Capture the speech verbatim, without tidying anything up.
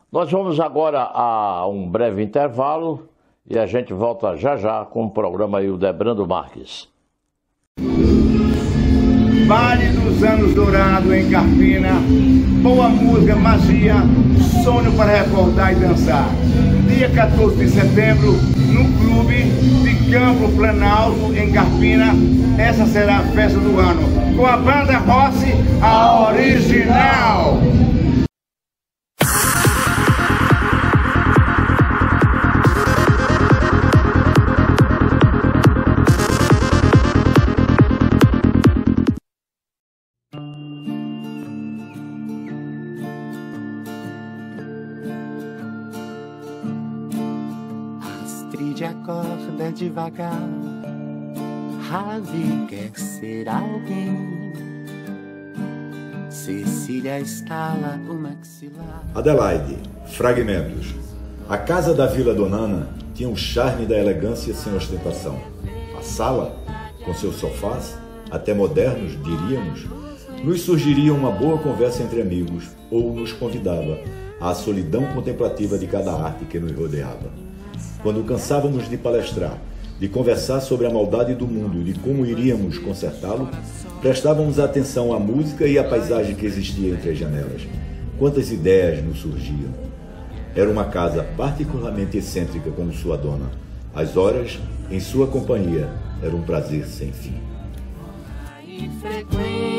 Nós vamos agora a um breve intervalo e a gente volta já já com o programa Hildebrando Marques. Vale dos Anos Dourado em Carpina, boa música, magia, sonho para recordar e dançar. Dia quatorze de setembro, no Clube de Campo Planalto, em Carpina, essa será a festa do ano, com a banda Rossi, a original. Astrid acorda devagar, Ravi quer ser alguém, Cecília estala o maxilar. Adelaide, fragmentos. A casa da Vila Donana tinha o charme da elegância sem ostentação. A sala, com seus sofás, até modernos, diríamos, nos surgiria uma boa conversa entre amigos ou nos convidava à solidão contemplativa de cada arte que nos rodeava. Quando cansávamos de palestrar, de conversar sobre a maldade do mundo e de como iríamos consertá-lo, prestávamos atenção à música e à paisagem que existia entre as janelas. Quantas ideias nos surgiam! Era uma casa particularmente excêntrica como sua dona. As horas, em sua companhia, era um prazer sem fim.